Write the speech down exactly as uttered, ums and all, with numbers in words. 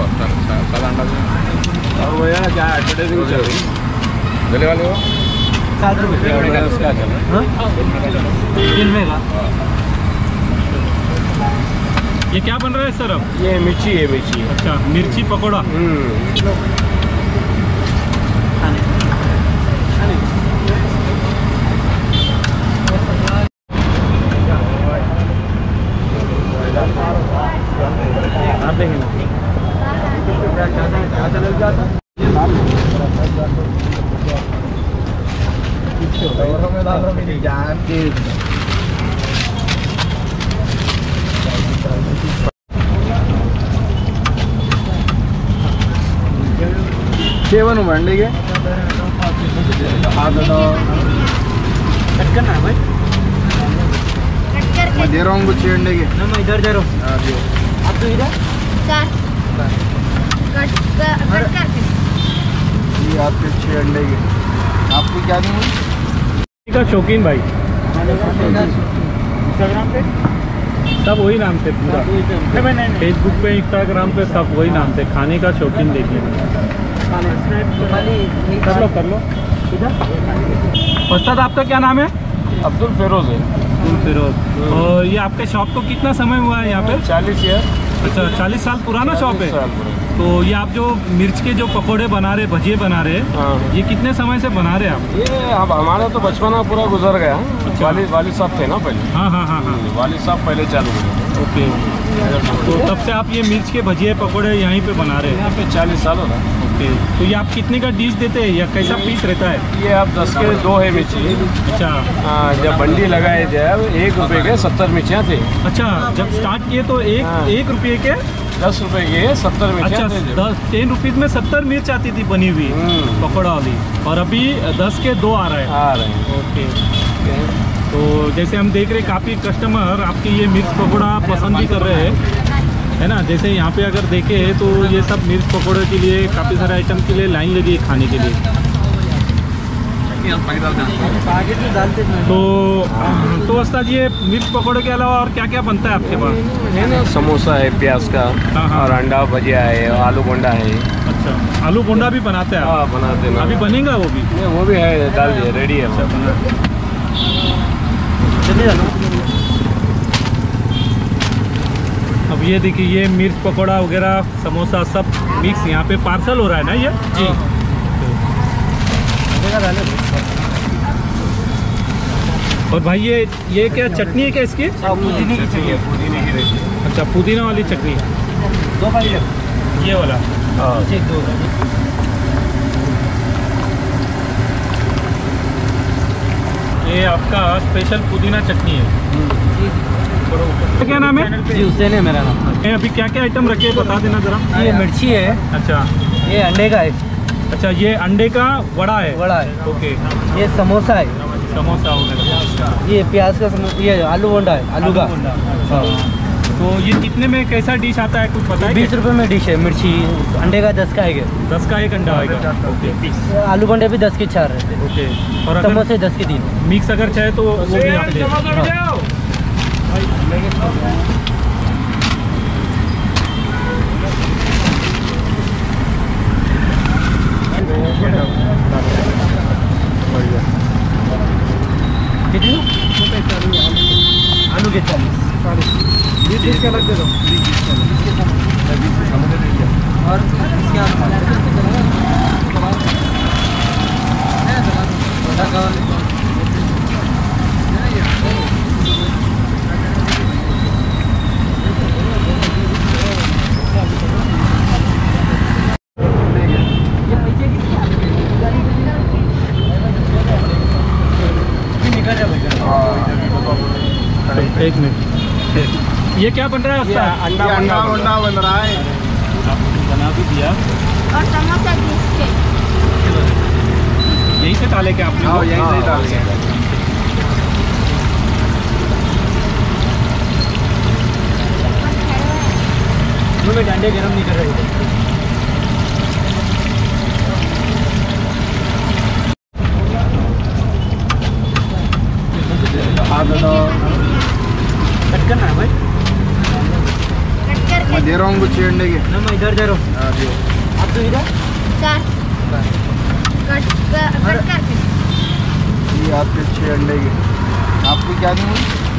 हो सादा अंडा और वो यार क्या एडवर्टाइजिंग चल रही गले वाले हो सात रुपये क्या चल रहा है दिन में का। ये क्या बन रहा है सर अब? ये मिर्ची है मिर्ची। अच्छा मिर्ची पकौड़ा। सेवन मंडी के कट करना है भाई। मैं दे रहा हूँ कुछ अंडे के। ना मैं इधर दे रहा हूँ। आप तो इधर चार कट कट करके ये आपके छः अंडे के। आपको क्या दूँ का शौकीन भाई इंस्टाग्राम पे सब वही नाम से पूरा फेसबुक पे इंस्टाग्राम पे सब वही नाम से खाने का शौकीन देख लेंगे। कर लो कर लो उस्ताद आपका क्या नाम है? अब्दुल फेरोज है। अब्दुल फेरोज। और ये आपके शॉप को कितना समय हुआ है यहाँ पे? चालीस ईयर। अच्छा चालीस साल पुराना शॉप है। तो ये आप जो मिर्च के जो पकोड़े बना रहे भजिए बना रहे हाँ। ये कितने समय से बना रहे आप? ये अब हमारा तो बचपना पूरा गुजर गया। अच्छा। वालिद वालिद साहब थे ना पहले। हाँ हाँ हाँ हाँ वालिद साहब पहले चालू हुए। ओके तो तब से आप ये मिर्च के भजिए पकोड़े यहीं पे बना रहे हैं? यहाँ पे चालीस साल हो रहा है। ओके तो ये आप कितने का डिश देते हैं या कैसा पीस रहता है? ये आप दस के दो है मिर्ची। अच्छा हाँ, जब बंडी लगाए जब एक रुपए के सत्तर मिर्चियाँ थे। अच्छा जब स्टार्ट किए तो एक हाँ। एक रुपये के दस रुपए के सत्तर मिर्चियाँ अच्छा थे जब। दस टेन रुपीज में सत्तर मिर्च आती थी बनी हुई पकौड़ा वाली और अभी दस के दो आ रहा है। आ रहे हैं। ओके तो जैसे हम देख रहे काफ़ी कस्टमर आपकी ये मिर्च पकौड़ा पसंद भी कर रहे हैं है ना। जैसे यहाँ पे अगर देखें तो ये सब मिर्च पकौड़े के लिए काफ़ी सारे आइटम के लिए लाइन लगी है खाने के लिए। तो तो उस्ताद ये मिर्च पकौड़े के अलावा और क्या क्या बनता है आपके पास? है ना समोसा है प्याज का। हाँ, हाँ। और अंडा भजिया है आलू बोंडा है। अच्छा आलू बोंडा भी बनाते हैं आप? हाँ बनाते हैं। अभी बनेगा वो भी? नहीं, वो भी है डाल दिए रेडी है सब। अब ये देखिए ये मिर्च पकौड़ा वगैरह समोसा सब मिक्स यहाँ पे पार्सल हो रहा है ना ये? जी। और भाई ये ये क्या चटनी है क्या इसकी? पुदीने की चाहिए। पुदीने की रेडी। अच्छा पुदीना वाली चटनी दो भाई ये वाला। हाँ दो ये आपका स्पेशल पुदीना चटनी है। क्या नाम है? जी हुसैन है मेरा नाम। ये अभी क्या क्या आइटम रखे हैं बता देना जरा। ये मिर्ची है। अच्छा ये अंडे का है। अच्छा ये अंडे का वड़ा है। वड़ा है। ओके ये समोसा है। समोसा वगैरह। ये प्याज का समोसा। ये आलू बोंडा है आलू का। अच्छा तो ये कितने में कैसा डिश आता है कुछ पता है? बीस रुपए में डिश है मिर्ची। अंडे का दस का है। दस का एक अंडा आएगा। ओके आलू बोंडे भी दस के चार रहते हैं। ओके और अगर समोसे दस के तीन। मिक्स अगर चाहे तो वो भी आप ले सकते हैं। कितनी? आलू के चालीस। बीस बीस का लग दे दो। और इसके एक मिनट ये क्या बन रहा है? ये अंडा अंडा अंडा बन रहा है। आपने बना भी दिया और समोसा बीस के। यहीं से डाले क्या आपने? हाँ यहीं से ही डाल दिया। अंडे गरम नहीं कर रहे। कट करना है भाई। कट करके मैं दे रहा हूँ कुछ छः अंडे के। ना मैं इधर दे रहा हूँ। हाँ दियो। आप तो इधर चार कट कट करके ये आपके छः अंडे के। आपको क्या दूँ?